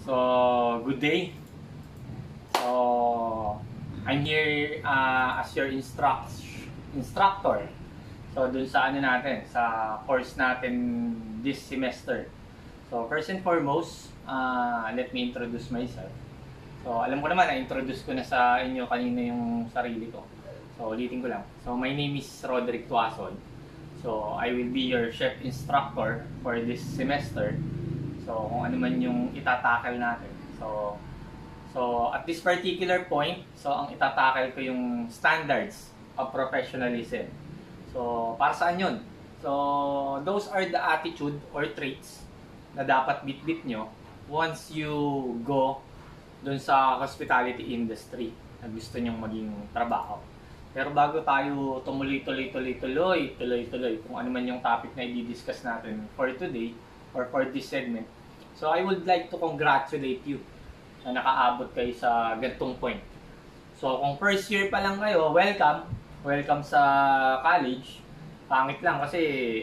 So, good day. So, I'm here as your instructor. So, dun sa ano natin, sa course natin this semester. So, first and foremost, let me introduce myself. So, alam ko naman, na-introduce ko na sa inyo kanina yung sarili ko. So, ulitin ko lang. So, my name is Roderick Tuason. So, I will be your chef instructor for this semester. So, kung ano man yung itatakal natin. So at this particular point, so ang itatakal ko yung standards of professionalism. So, para saan yun? So, those are the attitude or traits na dapat bit-bit nyo once you go dun sa hospitality industry na gusto nyong maging trabaho. Pero bago tayo tuloy-tuloy kung ano man yung topic na i-discuss natin for today or for this segment. So I would like to congratulate you na nakaabot kayo sa ganitong point. So kung first year pa lang kayo, welcome. Welcome sa college. Pangit lang kasi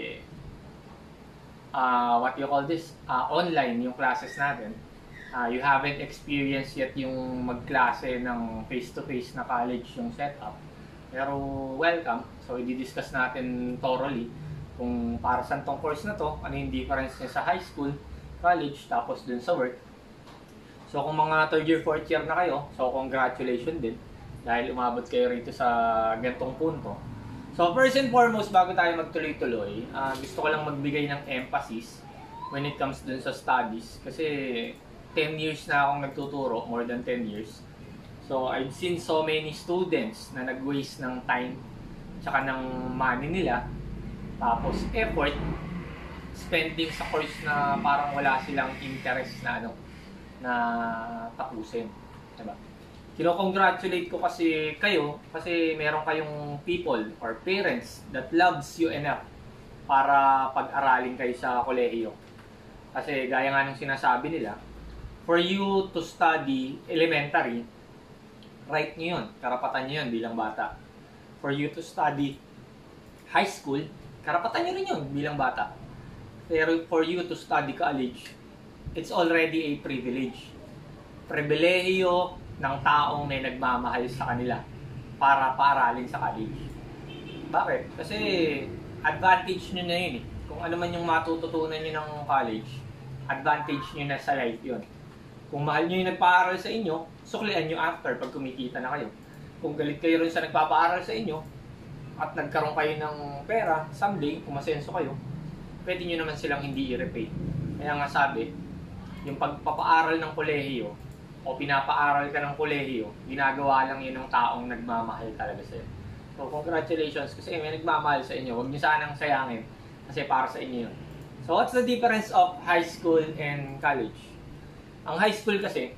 what you call this? Online yung classes natin. You haven't experienced yet yung magklase ng face-to-face na college yung setup. Pero welcome. So i-discuss natin thoroughly kung para saan tong course na to, ano yung difference niya sa high school, college, tapos dun sa work. So kung mga 3rd year, 4th year na kayo, so congratulations din dahil umabot kayo rito sa gantong punto. So first and foremost, bago tayo magtuloy-tuloy, gusto ko lang magbigay ng emphasis when it comes dun sa studies kasi 10 years na akong nagtuturo, more than 10 years. So, I've seen so many students na nag-waste ng time tsaka ng money nila, tapos effort, spending sa course na parang wala silang interest na na tapusin. Diba? Kino-congratulate ko kasi kayo kasi meron kayong people or parents that loves you enough para pag-aralin kayo sa kolehiyo. Kasi gaya nga ng sinasabi nila, for you to study elementary, right nyo yun, karapatan nyo yun bilang bata. For you to study high school, karapatan nyo rin yun bilang bata. Pero for you to study college, it's already a privilege. Pribilehiyo ng taong may nagmamahal sa kanila para paaralin sa college. Bakit? Kasi advantage nyo na yun eh. Kung ano man yung matututunan nyo ng college, advantage nyo na sa life yun. Kung mahal nyo yung nagpaaral sa inyo, suklian nyo after pag kumikita na kayo. Kung galit kayo rin sa nagpapaaral sa inyo at nagkaroon kayo ng pera, someday, kung masenso kayo, pwede nyo naman silang hindi i-repay. Kaya nga sabi, yung pagpapaaral ng kolehiyo o pinapaaral ka ng kolehiyo, ginagawa lang yun ng taong nagmamahal talaga sa'yo. So, congratulations kasi may nagmamahal sa inyo. Huwag nyo sanang sayangin kasi para sa inyo yun. So, what's the difference of high school and college? Ang high school kasi,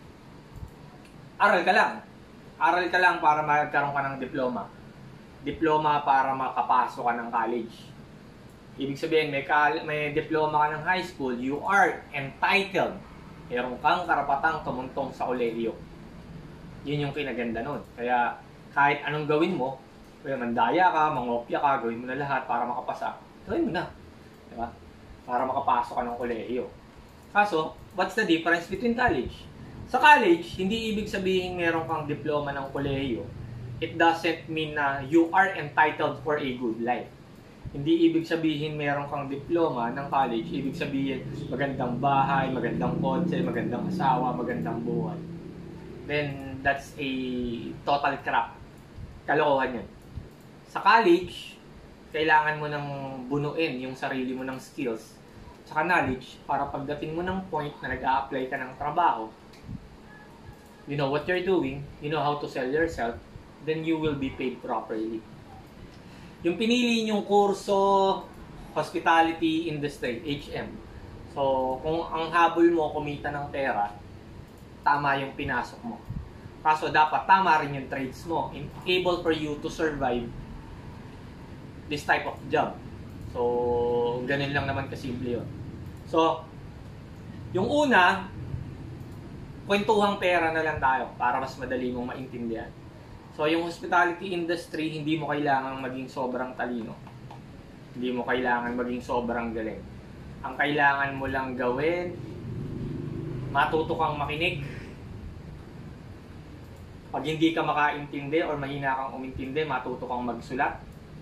aral ka lang. Aral ka lang para magkaroon ka ng diploma. Diploma para makapasok ka ng college. Ibig sabihin, may diploma ka ng high school, you are entitled. Meron kang karapatang tumuntong sa kolehiyo. Yun yung kinaganda nun. Kaya kahit anong gawin mo, mandaya ka, mangopya ka, gawin mo na lahat para makapasa. Gawin mo na. Diba? Para makapasok ka ng kolehiyo. Kaso, what's the difference between college? Sa college, hindi ibig sabihin meron kang diploma ng kolehiyo. It doesn't mean na you are entitled for a good life. Hindi ibig sabihin meron kang diploma ng college. Ibig sabihin magandang bahay, magandang kotse, magandang asawa, magandang buhay. Then, that's a total crap. Kalokohan yun. Sa college, kailangan mo nang bunuin yung sarili mo ng skills tsaka knowledge para pagdating mo ng point na nag-a-apply ka ng trabaho, you know what you're doing, you know how to sell yourself, then you will be paid properly. Yung pinili nyong kurso, hospitality industry, HM. So, kung ang habol mo kumita ng pera, tama yung pinasok mo. Kaso dapat tama rin yung trades mo, able for you to survive this type of job. So, ganun lang naman kasimple yun. So, yung una, kwentuhang pera na lang tayo para mas madali mong maintindihan. So, yung hospitality industry, hindi mo kailangang maging sobrang talino. Hindi mo kailangan maging sobrang galing. Ang kailangan mo lang gawin, matuto kang makinig. Pag hindi ka makaintindi or mahina kang umintindi, matuto kang magsulat.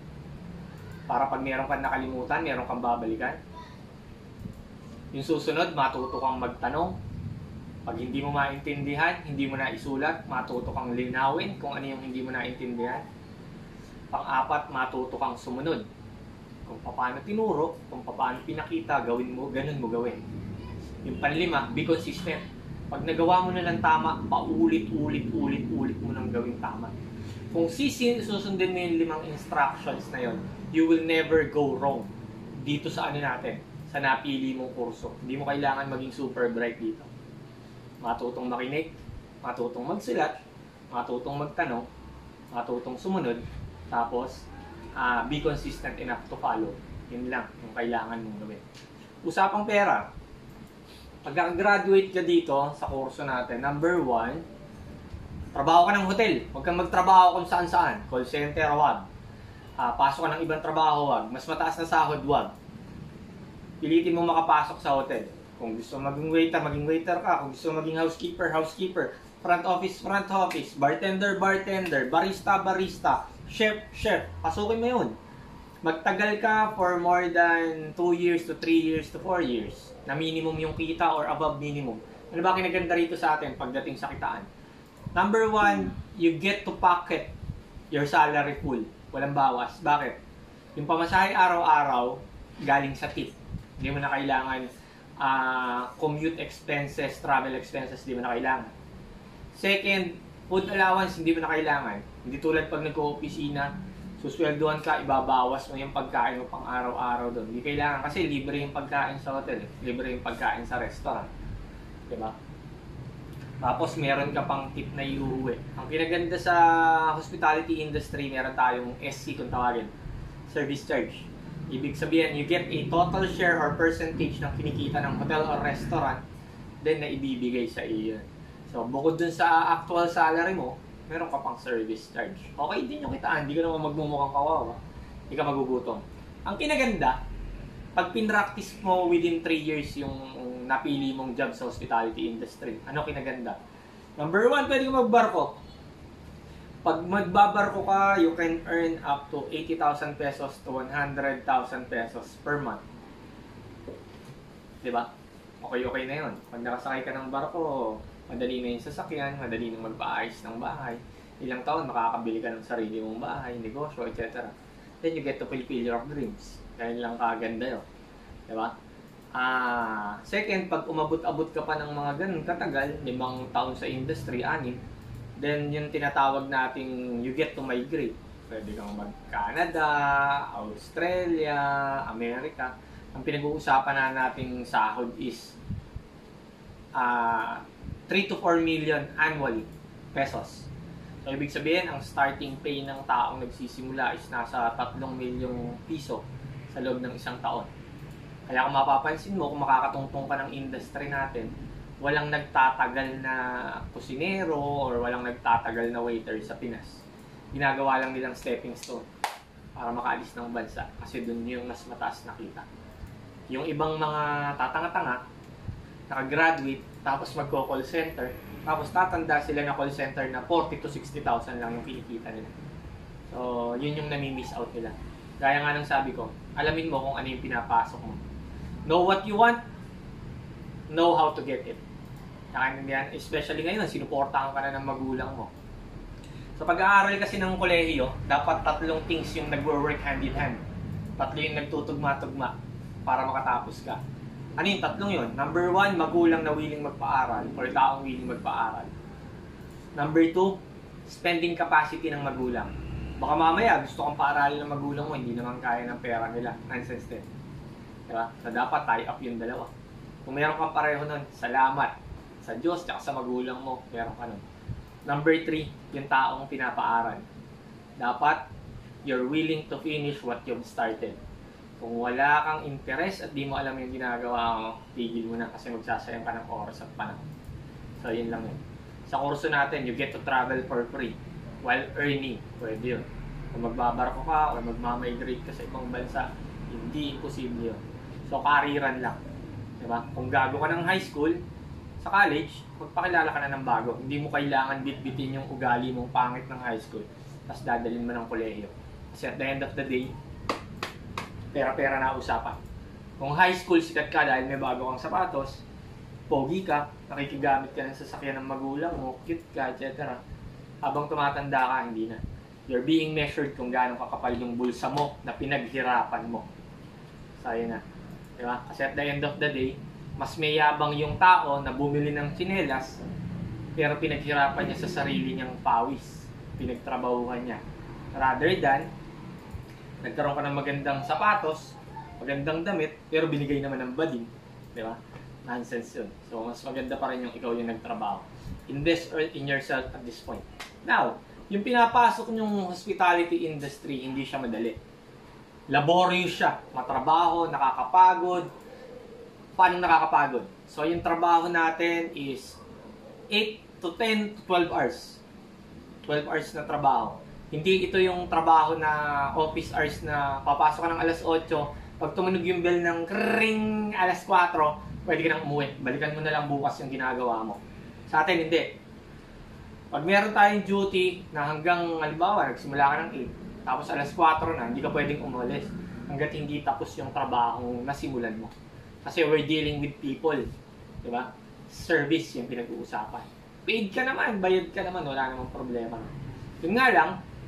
Para pag meron kang nakalimutan, meron kang babalikan. Yung susunod, matuto kang magtanong. Pag hindi mo maintindihan, hindi mo na isulat, matuto kang linawin kung ano yung hindi mo naintindihan. Pang-apat, matuto kang sumunod. Kung paano tinuro, kung paano pinakita, gawin mo, ganun mo gawin. Yung panlima, be consistent. Pag nagawa mo na lang tama, paulit-ulit mo nang gawing tama. Kung susundin mo yung 5 instructions na yon, you will never go wrong dito sa ano natin, sa napili mong kurso. Hindi mo kailangan maging super bright dito. Matutong makinig, matutong magsulat, matutong magtanong, matutong sumunod, tapos be consistent enough to follow. Yun lang yung kailangan mong gawin. Usapang pera. Pagka-graduate ka dito sa kurso natin, number 1, trabaho ka ng hotel. Huwag kang magtrabaho kung saan-saan. Call center, wag. Pasok ka ng ibang trabaho, wag. Mas mataas na sahod, wag. Pilitin mo makapasok sa hotel. Kung gusto maging waiter ka. Kung gusto maging housekeeper. Front office, bartender, barista, chef. Pasukin mo yun. Magtagal ka for more than 2 years to 3 years to 4 years na minimum yung kita or above minimum. Ano ba kinaganda rito sa atin pagdating sa kitaan? Number 1, you get to pocket your salary full. Walang bawas. Bakit? Yung pamasahe araw-araw galing sa tip. Hindi mo na kailangan commute expenses, travel expenses, hindi mo na kailangan. Second, food allowance, hindi mo na kailangan. Hindi tulad pag nag-o-opisina, susweldohan ka, ibabawas mo yung pagkain mo pang araw-araw doon. Hindi kailangan kasi libre yung pagkain sa hotel, libre yung pagkain sa restaurant. Diba? Tapos meron ka pang tip na iuwi. Ang kinaganda sa hospitality industry, meron tayong SC kung tawagin, service charge. Ibig sabihin, you get a total share or percentage ng kinikita ng hotel or restaurant, then na ibibigay sa iyo. So, bukod dun sa actual salary mo, meron ka pang service charge. Okay din yung kitaan, hindi ka naman magmumukhang kawawa. Hindi ka magugutom. Ang kinaganda, pag pinractice mo within 3 years yung napili mong job sa hospitality industry, ano kinaganda? Number 1, pwede ka magbarko. Pag magbabarko ka, you can earn up to 80,000 pesos to 100,000 pesos per month. Diba? Okay na yun. Pag nakasakay ka ng barko, madali na yung sasakyan, madali na magpaayos ng bahay. Ilang taon, makakabili ka ng sarili mong bahay, negosyo, etc. Then you get to fulfill your dreams. Kaya lang kaganda yun. Diba? Second, pag umabot-abot ka pa ng mga ganun katagal, 5 taon sa industry, 6, then yung tinatawag nating you get to migrate. Pwede kang mag-Canada, Australia, America. Ang pinag-uusapan na nating sahod is 3 to 4 million annually pesos. So, ibig sabihin, ang starting pay ng taong nagsisimula is nasa 3 milyong piso sa loob ng 1 taon. Kaya kung mapapansin mo, kung makakatungtong ka ng industry natin, walang nagtatagal na kusinero or walang nagtatagal na waiter sa Pinas. Ginagawa lang nilang stepping stone para makaalis ng bansa kasi doon yung mas mataas na kita. Yung ibang mga tatanga-tanga, nakagraduate, tapos magko-call center, tapos tatanda sila na call center na 40 to 60,000 lang yung kinikita nila. So, yun yung nami-miss out nila. Gaya nga ng sabi ko, alamin mo kung ano yung pinapasok mo. Know what you want, know how to get it. Nakaintindihan, especially ngayon, sinuportahan ka na ng magulang mo. So, pag-aaral kasi ng kolehiyo, dapat 3 things yung nag-work hand in hand. 3 yung nagtutugma-tugma para makatapos ka. Ano yung 3 yun? Number 1, magulang na willing magpaaral or taong willing magpaaral. Number 2, spending capacity ng magulang. Baka mamaya gusto kang paaralin ng magulang mo, hindi naman kaya ng pera nila. Nonsense din. Diba? So, dapat tie up yung dalawa. Kung meron kang pareho nun, salamat sa Diyos at sa magulang mo, meron ka nun. Number 3, yung taong pinapaaral. Dapat, you're willing to finish what you've started. Kung wala kang interest at di mo alam yung ginagawa mo, tigil mo na kasi magsasayang ka ng oras at panahon. So, yun lang yun. Sa kurso natin, you get to travel for free while earning. Pwede yun. Kung magbabarko ka o magmamigrate ka sa ibang bansa, hindi imposible yun. So, kariran lang. Diba? Kung gago ka ng high school, sa college, magpakilala ka na ng bago. Hindi mo kailangan bitbitin yung ugali mong pangit ng high school, tapos dadalhin mo ng kolehiyo. Kasi at the end of the day, pera-pera na usapan. Kung high school, sikat ka dahil may bago kang sapatos, pogi ka, nakikigamit ka ng sasakyan ng magulang mo, cute ka, etc. Habang tumatanda ka, hindi na. You're being measured kung gaano kakapal yung bulsa mo na pinaghirapan mo. So, yun na. Diba? Kasi at the end of the day, mas may yabang yung tao na bumili ng tsinelas, pero pinaghirapan niya sa sarili niyang pawis. Pinagtrabahuhan niya. Rather than, nagkaroon ka ng magandang sapatos, magandang damit, pero binigay naman ng bading. Diba? Nonsense yun. So, mas maganda pa rin yung ikaw yung nagtrabaho. Invest in yourself at this point. Now, yung pinapasok nyong hospitality industry, hindi siya madali. Laborious siya. Matrabaho, nakakapagod. Paano nakakapagod? So, yung trabaho natin is 8 to 10 to 12 hours. 12 hours na trabaho. Hindi ito yung trabaho na office hours na papasok ka ng alas 8, pag tumunog yung bell ng kring alas 4, pwede ka nang umuwi. Balikan mo na lang bukas yung ginagawa mo. Sa atin, hindi. Pag meron tayong duty na hanggang, halimbawa, nagsimula ka ng 8, tapos alas 4 na, hindi ka pwedeng umalis hanggat hindi tapos yung trabaho na simulan mo. Kasi we're dealing with people. Diba? Service yung pinag-uusapan. Paid ka naman, bayad ka naman, wala namang problema. Yun nga lang,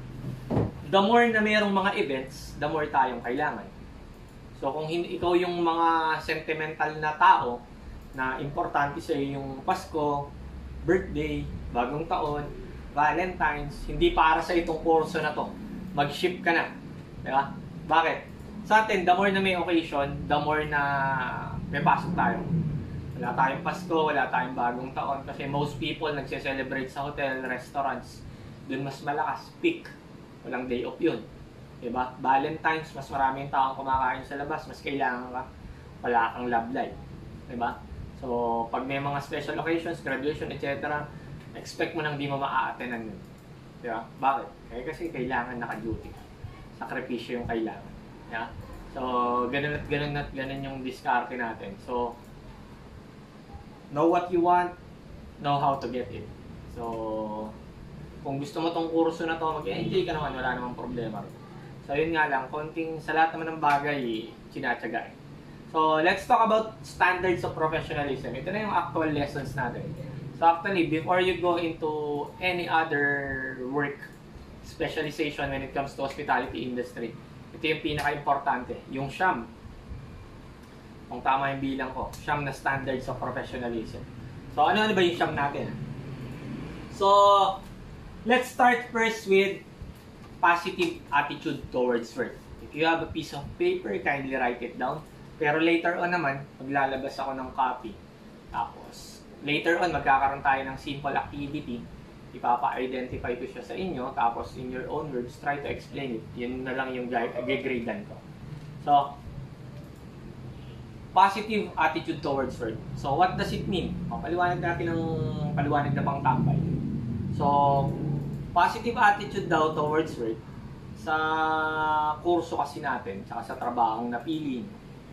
the more na mayroong mga events, the more tayong kailangan. So kung ikaw yung mga sentimental na tao na importante sa yung Pasko, birthday, bagong taon, Valentine's, hindi para sa itong kurso na to. Mag-ship ka na. Diba? Bakit? Sa atin, the more na may occasion, the more na may pasok tayo. Wala tayong Pasko, wala tayong bagong taon kasi most people nagse-celebrate sa hotel, restaurants. Doon mas malakas, peak. Walang day off yun. Diba? Valentine's, mas maraming taong kumakain sa labas, mas kailangan ka, wala kang love life. Diba? So, pag may mga special occasions, graduation, etc., expect mo nang di mo maa-attenan yun. Diba? Bakit? Kasi kailangan naka-duty. Sakripisyo yung kailangan. Yeah? So, ganun at ganun yung diskarte natin. So, know what you want, know how to get it. So, kung gusto mo tong kurso na to, mag-enjoy ka naman, wala namang problema. So, yun nga lang, konting sa lahat naman ng bagay, sinatsaga. So, let's talk about standards of professionalism. Ito na yung actual lessons natin. So, actually, before you go into any other work specialization when it comes to hospitality industry, ito yung pinaka-importante, yung SHAM. Kung tama yung bilang ko, SHAM na Standards of Professionalism. So, ano ba yung SHAM natin? So, let's start first with positive attitude towards work. If you have a piece of paper, kindly write it down. Pero later on naman, maglalabas ako ng copy. Tapos, later on, magkakaroon tayo ng simple activity. Ipapa-identify ko siya sa inyo, tapos in your own words, try to explain it. Yun na lang yung gradean ko. So, positive attitude towards work. So, what does it mean? Paliwanag natin ng paliwanag na pang tambay. So, positive attitude daw towards work, sa kurso kasi natin, tsaka sa trabahong napili,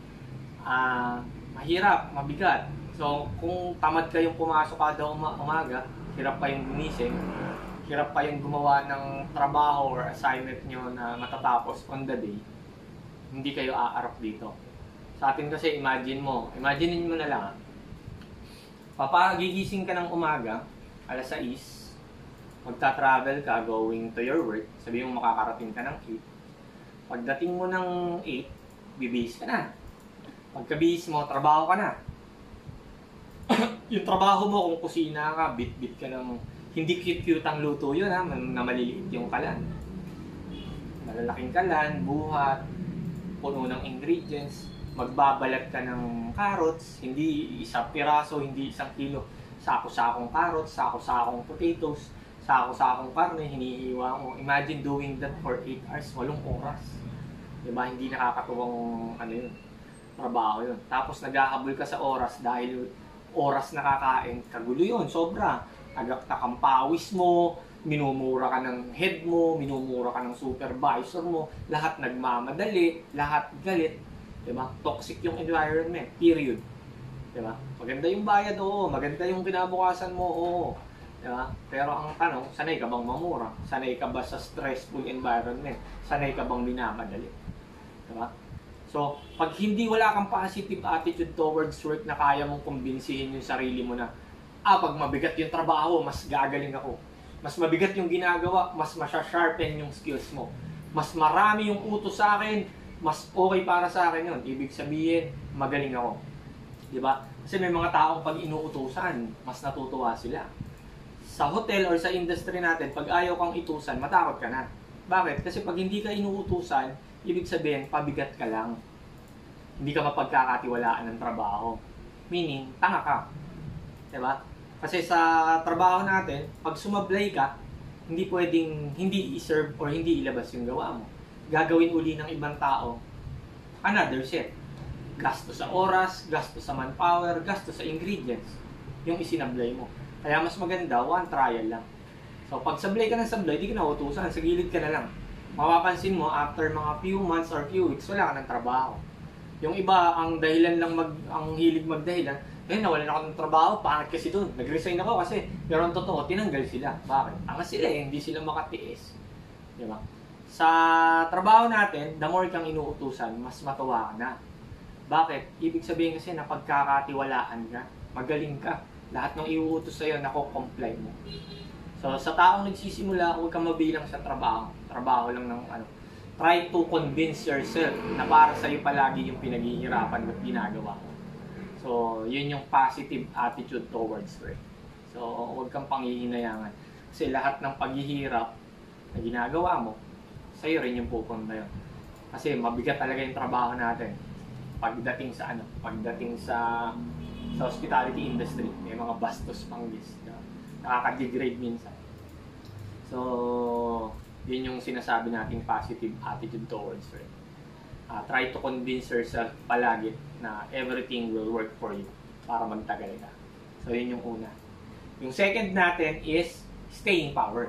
mahirap, mabigat. So, kung tamad kayong pumasok kada umaga, hirap pa yung gumising, hirap pa yung gumawa ng trabaho or assignment nyo na matatapos on the day, hindi kayo aarap dito. Sa atin kasi, imaginein mo na lang, papagigising ka ng umaga, alas 6, magta-travel ka going to your work, sabihin mo makakarating ka ng 8, pagdating mo ng 8, bibihis ka na. Pagkabihis mo, trabaho ka na. Yung trabaho mo, kung kusina ka, bit-bit ka ng, hindi cute-cute ang luto yun ha, na maliliit yung kalan. Malalaking kalan, buhat, puno ng ingredients, magbabalat ka ng carrots, hindi isang piraso, hindi isang kilo, sako-sakong carrots, sako-sakong potatoes, sako-sakong karne, hinihiwa mo. Imagine doing that for 8 hours, 8 oras. Diba? Hindi nakakatuwang trabaho yun. Tapos naghahabol ka sa oras dahil oras nakakain, kagulo yun, sobra. Agakta kang pawis mo, minumura ka ng head mo, minumura ka ng supervisor mo, lahat nagmamadali, lahat galit, diba? Toxic yung environment, period. Diba? Maganda yung bayad, oo. Maganda yung kinabukasan mo, oo. Diba? Pero ang tanong, sanay ka bang mamura? Sanay ka ba sa stressful environment? Sanay ka bang minamadali? Diba? So, pag hindi wala kang positive attitude towards work na kaya mong kumbinsihin yung sarili mo na, pag mabigat yung trabaho, mas gagaling ako. Mas mabigat yung ginagawa, mas masya-sharpen yung skills mo. Mas marami yung utos sa akin, mas okay para sa akin yun. Ibig sabihin, magaling ako. Diba? Kasi may mga taong pag inuutusan, mas natutuwa sila. Sa hotel or sa industry natin, pag ayaw kang itusan, matakot ka na. Bakit? Kasi pag hindi ka inuutusan, ibig sabihin, pabigat ka lang. Hindi ka mapagkakatiwalaan ng trabaho. Meaning, tanga ka. Diba? Kasi sa trabaho natin, pag sumablay ka, hindi pwedeng hindi i-serve or hindi ilabas yung gawa mo. Gagawin uli ng ibang tao, another set. Gasto sa oras, gasto sa manpower, gasto sa ingredients. Yung isinablay mo. Kaya mas maganda, one trial lang. So, pag sablay ka ng sablay, di ka na utusan. Sa gilid ka na lang. Mapapansin mo, after mga few months or few weeks, wala ka ng trabaho. Yung iba, ang dahilan lang ang hilig magdahilan, nawalan ako ng trabaho, pangit kasi doon. Nag-resign ako kasi, pero ang totoo, tinanggal sila. Bakit? Tanga sila hindi sila makatiis. Diba? Sa trabaho natin, the more kang inuutusan, mas matuwa ka na. Bakit? Ibig sabihin kasi na pagkakatiwalaan ka, magaling ka. Lahat ng iuutos sa'yo, nako-comply mo. So, sa taong nagsisimula, huwag kang mabilang sa trabaho. Trabaho lang ng try to convince yourself na para sa'yo palagi yung pinaghihirapan at ginagawa mo. So, yun yung positive attitude towards work. So, huwag kang panghihinayangan. Kasi lahat ng paghihirap na ginagawa mo, sa'yo rin yung pupunta yun. Kasi mabigat talaga yung trabaho natin. Pagdating sa hospitality industry, may mga bastos pang list. Nakaka-degrade minsan. So, yun yung sinasabi nating positive attitude towards work. Try to convince yourself palagi na everything will work for you para magtagal ka. So, yun yung una. Yung second natin is staying power.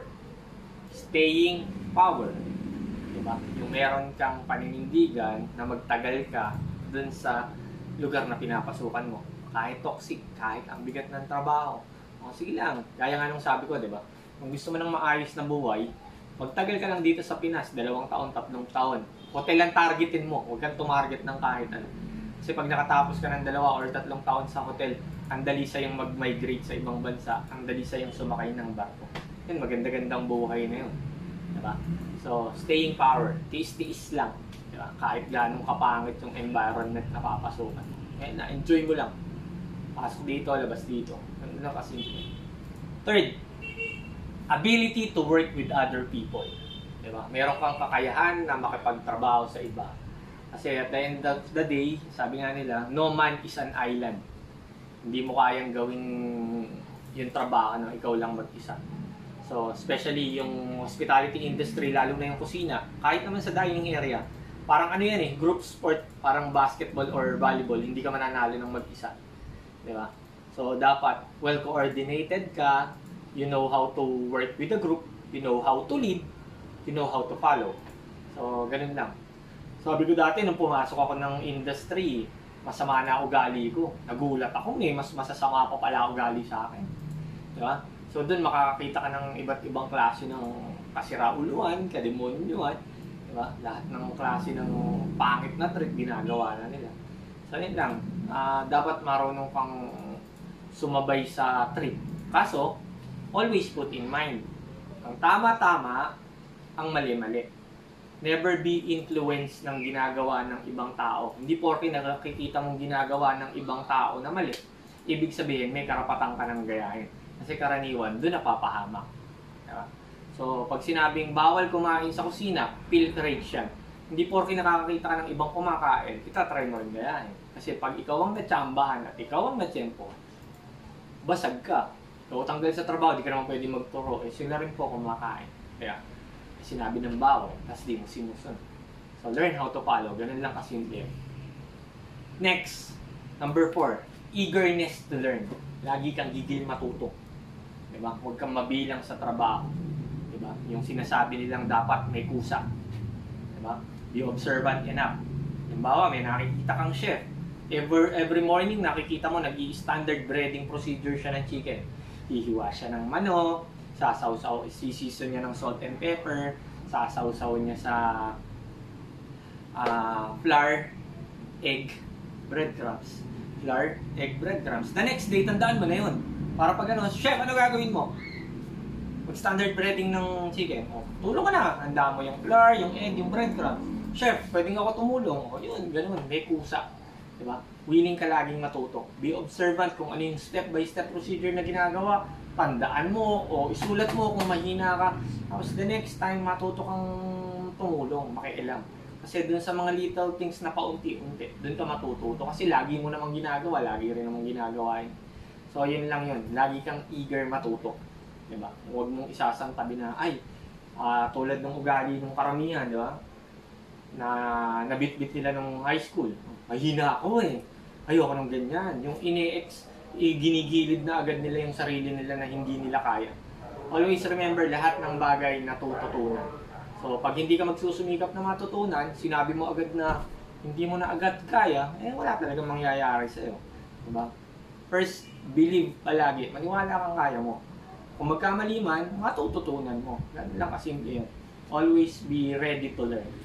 Staying power. Diba? Yung meron kang paninindigan na magtagal ka dun sa lugar na pinapasukan mo. Kahit toxic, kahit ang bigat ng trabaho. Sige lang, gaya nga nung sabi ko, diba? Kung gusto mo ng maayos na buhay, magtagal ka lang dito sa Pinas, 2 taon, 3 taon. Hotel ang targetin mo, huwag kang tumarget ng kahit ano. Kasi pag nakatapos ka ng 2 or 3 taon sa hotel, ang dali sa'yong mag-migrate sa ibang bansa, ang dali sa'yong sumakay ng barko. Yun, maganda-gandang buhay na yun. Diba? So, staying power, tiis-tiis lang. Diba? Kahit ganong kapangit yung environment na papasukan. Ngayon na, enjoy mo lang. Pasok dito, labas dito. Ano lang kasi. Third, ability to work with other people. Diba? Meron kang kakayahan na makipagtrabaho sa iba. Kasi at the end of the day, sabi nga nila, no man is an island. Hindi mo kayang gawing yung trabaho na ikaw lang mag-isa. So, especially yung hospitality industry, lalo na yung kusina, kahit naman sa dining area, parang ano yan group sport, parang basketball or volleyball, hindi ka mananalo ng mag-isa. Diba? So, dapat well-coordinated ka, you know how to work with a group, you know how to lead, you know how to follow. So, ganun lang. Sabi ko dati, nung pumasok ako ng industry, masama na ugali ko. Nagulat ako mas masasama pa pala ugali sa akin. Diba? So, dun makakakita ka ng iba't ibang klase ng kasirauluan, kademonyuan, diba? Lahat ng klase ng pangit na trip, ginagawa na nila. So, yun lang. Dapat marunong kang sumabay sa trip. Kaso, always put in mind, ang tama-tama, ang mali-mali. Never be influenced ng ginagawa ng ibang tao. Hindi porke nakikita mong ginagawa ng ibang tao na mali, ibig sabihin may karapatan ka ng gayahin. Kasi karaniwan, doon napapahamak. Diba? So, pag sinabing bawal kumain sa kusina, filtrate siya. Hindi porke nakakakita ka ng ibang kumakain, itatry mo rin gayahin. Kasi pag ikaw ang natsambahan at ikaw ang natsyempo, basag ka. So, tanggal sa trabaho, di ka naman pwede magturo. Sila rin po kumakain. Kaya, sinabi ng bawal, tapos di mo sinusunod. So, learn how to follow. Ganun lang kasimple. Next, number 4, eagerness to learn. Lagi kang gigil matuto. Diba? Huwag kang mabilang sa trabaho. Diba? Yung sinasabi nilang dapat may kusa. Diba? Be observant enough. Halimbawa, may nakikita kang chef. every morning nakikita mo nag-i-standard breading procedure siya ng chicken. Hihiwa siya ng manok, sisison niya ng salt and pepper, sasawsaw niya sa flour, egg, breadcrumbs. Flour, egg, breadcrumbs. The next day, tandaan mo na yun. Para pag ano, chef, ano gagawin mo? Mag-standard breading ng chicken. O, tulong ka na. Handa mo yung flour, yung egg, yung breadcrumbs. Chef, pwedeng ako tumulong. O, yun, ganun. May kusa. Diba? Willing ka laging matuto. Be observant kung ano yung step-by-step procedure na ginagawa. Tandaan mo o isulat mo kung mahina ka. Tapos the next time, matuto kang tumulong, makialam. Kasi dun sa mga little things na paunti-unti, dun ka matututo. Kasi lagi mo namang ginagawa, lagi rin namang ginagawa yun. So, yun lang yun. Lagi kang eager matuto. Diba? Huwag mong isasantabi na, ay, tulad ng ugali ng karamihan, diba? Na nabitbit nila nung high school. Mahina ako eh. Ayoko nung ganyan. Yung ginigilid na agad nila yung sarili nila na hindi nila kaya. Always remember, lahat ng bagay natututunan. So, pag hindi ka magsusumikap na matutunan, sinabi mo agad na hindi mo na agad kaya, eh wala talagang mangyayari sa'yo. Diba? First, believe palagi. Maniwala kang kaya mo. Kung magkamali man, matututunan mo. Ganun lang kasimple yun. Always be ready to learn.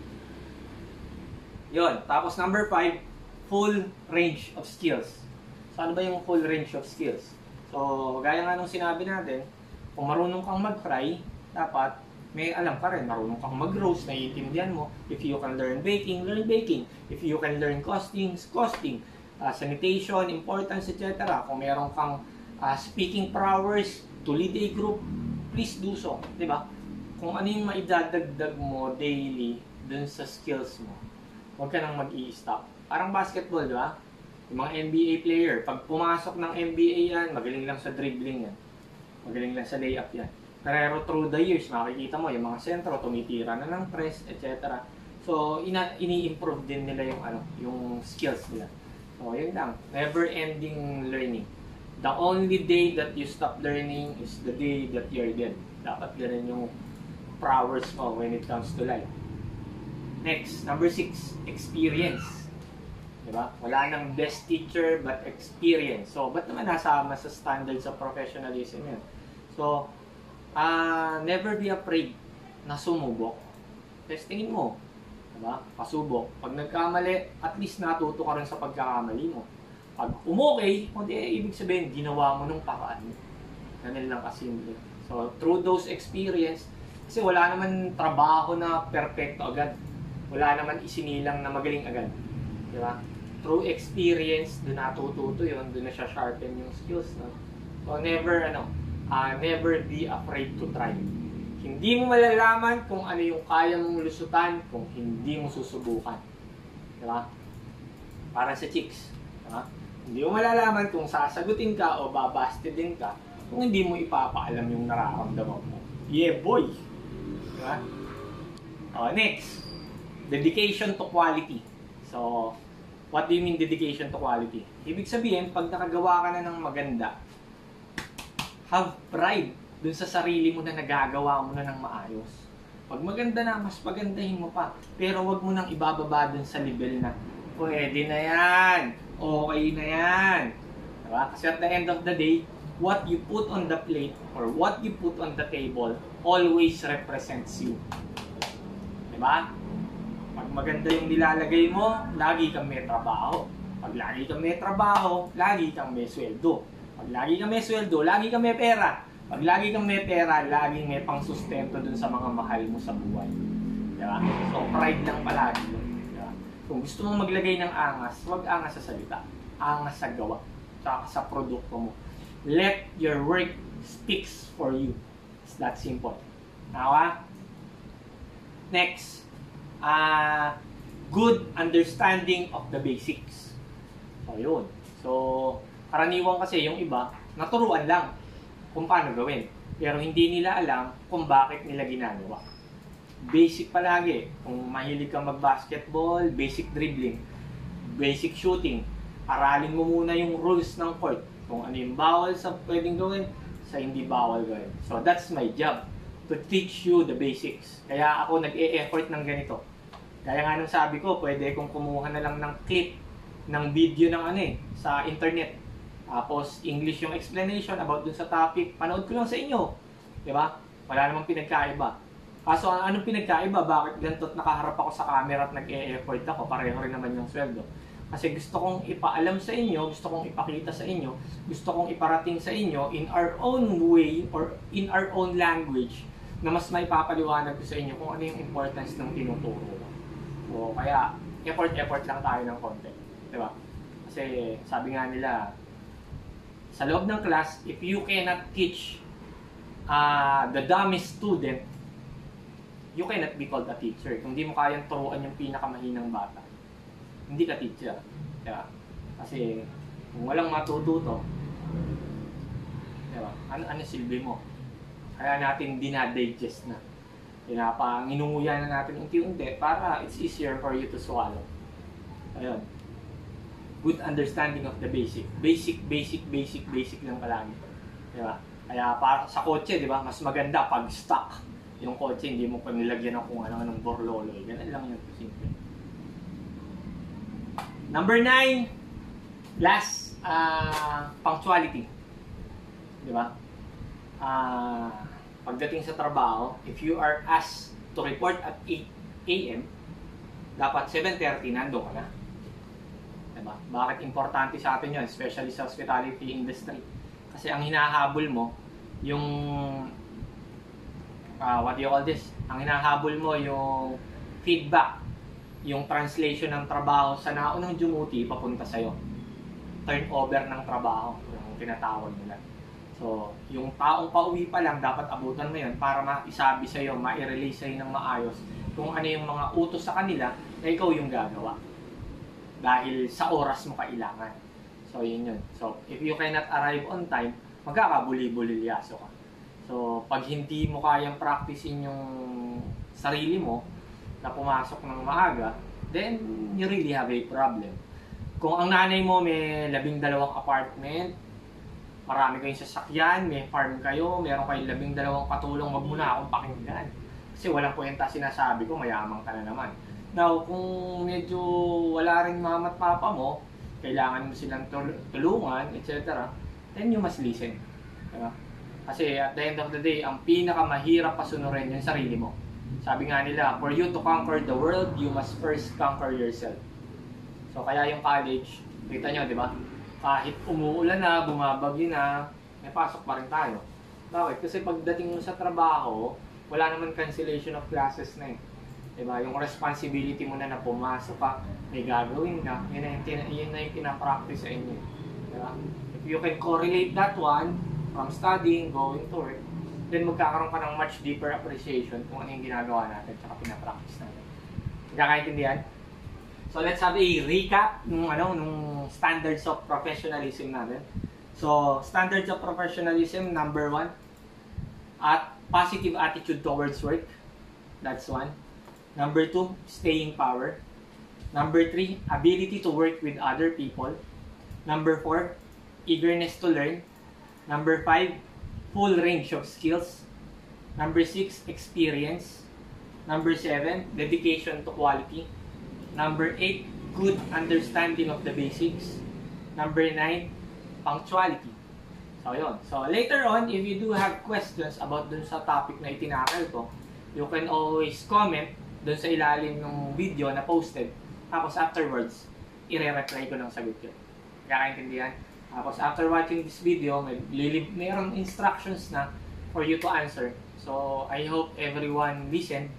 Yun. Tapos number 5, full range of skills. So, ano ba yung full range of skills? So, gaya nga nung sinabi natin, kung marunong kang mag-fry, dapat may alam ka rin. Marunong kang mag-roast, naiintindihan mo. If you can learn baking, learn baking. If you can learn costing, sanitation, importance, etc. Kung meron kang speaking prowess to lead a group, please do so. Diba? Kung ano yung maidadagdag mo daily dun sa skills mo, huwag ka nang mag-i-stop. Parang basketball, diba? Yung mga NBA player, pag pumasok ng NBA yan, magaling lang sa dribbling yan. Magaling lang sa layup yan. Pero through the years, makikita mo, yung mga sentro, tumitira na ng press, etc. So, ini-improve din nila yung skills nila. So, yun lang. Never-ending learning. The only day that you stop learning is the day that you're dead. Dapat ganun yung prowess mo when it comes to life. Next, number 6, experience. Diba? Wala nang best teacher but experience. So, ba't naman nasama sa standards of professionalism yun? So, never be afraid na sumubok. Testingin mo. Diba? Pasubok. Pag nagkamali, at least natuto ka rin sa pagkakamali mo. Pag umokay, ibig sabihin, ginawa mo nung paraan mo. Ganun lang kasimple. So, through those experience, kasi wala naman trabaho na perfecto agad. Wala naman isinilang na magaling agad. Di ba? Through experience, doon natututo yun, doon na siya sharpen yung skills. No? So, never be afraid to try. Hindi mo malalaman kung ano yung kaya mong lusutan kung hindi mo susubukan. Di ba? Para sa chicks. Di ba? Hindi mo malalaman kung sasagutin ka o babastidin ka kung hindi mo ipapaalam yung nararamdaman mo. Yeah, boy! Diba? Next, dedication to quality. So, what do you mean dedication to quality? Ibig sabihin, pag nakagawa ka na ng maganda, have pride dun sa sarili mo na nagagawa mo na ng maayos. Pag maganda na, mas pagandahin mo pa. Pero wag mo nang ibababa dun sa level na, pwede na yan, okay na yan. Diba? Kasi at the end of the day, what you put on the plate or what you put on the table always represents you. Diba? Pag maganda yung nilalagay mo, lagi kang may trabaho. Pag lagi kang may trabaho, lagi kang may sweldo. Pag lagi kang may sweldo, lagi kang may pera. Pag lagi kang may pera, laging may pangsustento dun sa mga mahal mo sa buhay. Diba? So, pride lang palagi. Diba? Kung gusto mong maglagay ng angas, huwag angas sa salita. Angas sa gawa. Tsaka sa produkto mo. Let your work speaks for you. It's that simple. Nawa? Next, good understanding of the basics. So, yun. So, karaniwan kasi yung iba, naturuan lang kung paano gawin. Pero hindi nila alam kung bakit nila ginagawa. Basic palagi. Kung mahilig kang mag-basketball, basic dribbling, basic shooting. Aralin mo muna yung rules ng court. Kung ano yung bawal sa pwedeng gawin, sa hindi bawal gawin. So, that's my job. To teach you the basics. Kaya ako nag-e-effort ng ganito. Kaya nga nung sabi ko, pwede kong kumuha na lang ng clip ng video ng ano sa internet. Tapos English yung explanation about dun sa topic. Panood ko lang sa inyo. Di ba? Wala namang pinagkaiba. Kaso anong pinagkaiba? Bakit ganito't nakaharap ako sa camera at nag-e-effort ako? Pareho rin naman yung sweldo. Kasi gusto kong ipaalam sa inyo, gusto kong ipakita sa inyo, gusto kong iparating sa inyo in our own way or in our own language na mas may papaliwanag ko sa inyo kung ano yung importance ng tinuturo ko. So, kaya effort lang tayo ng konti. Diba? Kasi sabi nga nila, sa loob ng class, if you cannot teach the dumbest student, you cannot be called a teacher. Kung di mo kayang turuan yung pinakamahinang bata, hindi ka teacher. Diba? Kasi kung walang matututo, diba? Ano silbi mo? Kaya natin dinadigest na. Inunguyan na natin unti-unti para it's easier for you to swallow. Ayun. Good understanding of the basic. Basic lang palagi. Diba? Kaya para sa kotse, diba? Mas maganda pag stock yung kotse, hindi mo pa nilagyan ng kung ano-anong borloloy. Ganun lang yun. Simple. Number 9, last, punctuality. Diba? Pagdating sa trabaho, if you are asked to report at 8 a.m., dapat 7:30 nandun ka na. Diba? Bakit importante sa atin yun, especially sa hospitality industry? Kasi ang hinahabol mo, yung what do you call this? Ang hinahabol mo yung feedback, yung translation ng trabaho sa naunang dumuti papunta sa'yo. Turnover ng trabaho, yung tinatawag nila. So, yung taong pauwi pa lang, dapat abutan mo yun para maisabi sa'yo, ma-release sa'yo ng maayos kung ano yung mga utos sa kanila na ikaw yung gagawa. Dahil sa oras mo kailangan. So, yun yun. So, if you cannot arrive on time, magkakabuli-bulilyaso ka. So, pag hindi mo kayang practicein yung sarili mo na pumasok ng maaga, then you really have a problem. Kung ang nanay mo may 12 apartment, marami kayong sasakyan, may farm kayo, meron kayong 12 katulong, wag mo na akong pakinggan. Kasi walang kwenta sinasabi ko, mayamang ka na naman. Now, kung medyo wala rin mama at papa mo, kailangan mo silang tulungan, etc., then you must listen. Diba? Kasi at the end of the day, ang pinakamahirap pasunurin yung sarili mo. Sabi nga nila, for you to conquer the world, you must first conquer yourself. So kaya yung college, kita nyo, di ba? Kahit umuulan na, bumabagyo na, may pasok pa rin tayo. Bakit? Kasi pagdating mo sa trabaho, wala naman cancellation of classes na eh. Diba? Yung responsibility mo na pumasok ka, may gagawin ka, yun na yung pinapractice sa inyo. Diba? If you can correlate that one from studying, going to work, then magkakaroon ka ng much deeper appreciation kung ano yung ginagawa natin at pinapractice natin. Nagkakaintindihan? So let's have a recap nung standards of professionalism natin. So standards of professionalism, number 1, at positive attitude towards work. That's 1. Number 2, staying power. Number 3, ability to work with other people. Number 4, eagerness to learn. Number 5, full range of skills. Number 6, experience. Number 7, dedication to quality. Number 8, good understanding of the basics. Number 9, punctuality. So, yun. So, later on, if you do have questions about dun sa topic na itinakal ko, you can always comment dun sa ilalim ng video na posted. Tapos, afterwards, i-reply ko ng sagot yun. Kakaintindihan? Tapos, after watching this video, mayroong instructions na for you to answer. So, I hope everyone listen.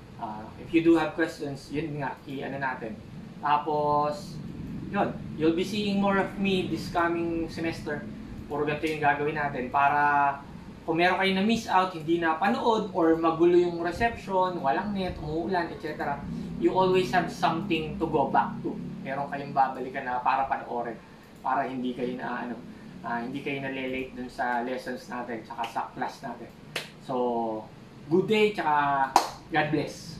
If you do have questions, yun nga, i-ano natin. Tapos, yun, you'll be seeing more of me this coming semester. Puro ganito yung gagawin natin para kung meron kayo na miss out, hindi na panood, or magulo yung reception, walang net, umuulan, etc., you always have something to go back to. Meron kayong babalikan na para panoorin, para hindi kayo na hindi kayo na-late dun sa lessons natin, tsaka sa class natin. So, good day, tsaka God bless.